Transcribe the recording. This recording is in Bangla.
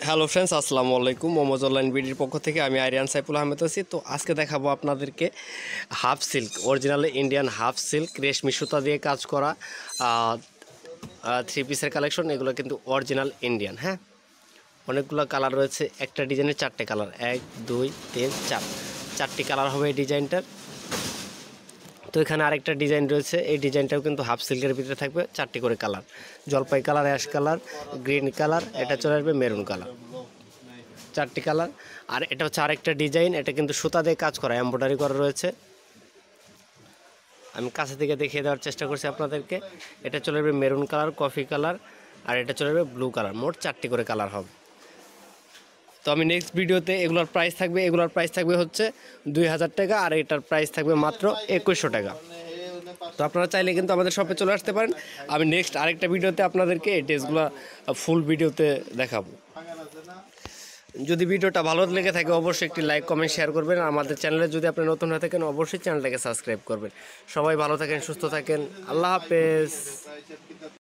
হ্যালো ফ্রেন্ডস, আসসালামু আলাইকুম। MoMoZ Online BD এর পক্ষ থেকে আমি আরিয়ান সাইফুল আহমেদ আছি। তো আজকে দেখাবো আপনাদেরকে half silk, original Indian half silk রেশমি সুতা দিয়ে কাজ করা থ্রি পিসের কালেকশন। এগুলো কিন্তু অরিজিনাল ইন্ডিয়ান। হ্যাঁ, অনেকগুলো কালার রয়েছে। একটা ডিজাইনের চারটে কালার, 1 2 3 4, চারটি কালার হবে এই ডিজাইনটার। তো এখানে আরেকটা ডিজাইন রয়েছে, এই ডিজাইনটাও কিন্তু হাফ সিল্কের ভিতরে থাকবে, চারটি করে কালার, জলপাই colour, ash colour, green colour, এটা চলে আসবে মেরুন কালার, চারটি কালার। আর এটা হচ্ছে আরেকটা ডিজাইন, এটা কিন্তু সুতা দিয়ে কাজ করা, এমব্রয়ডারি করা রয়েছে। আমি কাছে থেকে দেখিয়ে দেওয়ার চেষ্টা করছি আপনাদেরকে। এটা চলে আসবে মেরুন কালার, কফি কালার, আর এটা চলে আসবে ব্লু কালার। মোট চারটি করে কালার হবে। তো আমি নেক্সট ভিডিওতে এগুলোর প্রাইস থাকবে হচ্ছে 2000 টাকা, আর এটার প্রাইস থাকবে মাত্র 2100 টাকা। তো আপনারা চাইলে কিন্তু আমাদের শপে চলে আসতে পারেন। আমি নেক্সট আরেকটা ভিডিওতে আপনাদেরকে এই ড্রেসগুলো ফুল ভিডিওতে দেখাবো। যদি ভিডিওটা ভালো লেগে থাকে অবশ্যই একটি লাইক, কমেন্ট, শেয়ার করবেন। আমাদের চ্যানেলে যদি আপনি নতুন হয়ে থাকেন অবশ্যই চ্যানেলটাকে সাবস্ক্রাইব করবেন। সবাই ভালো থাকেন, সুস্থ থাকেন। আল্লাহ হাফেজ।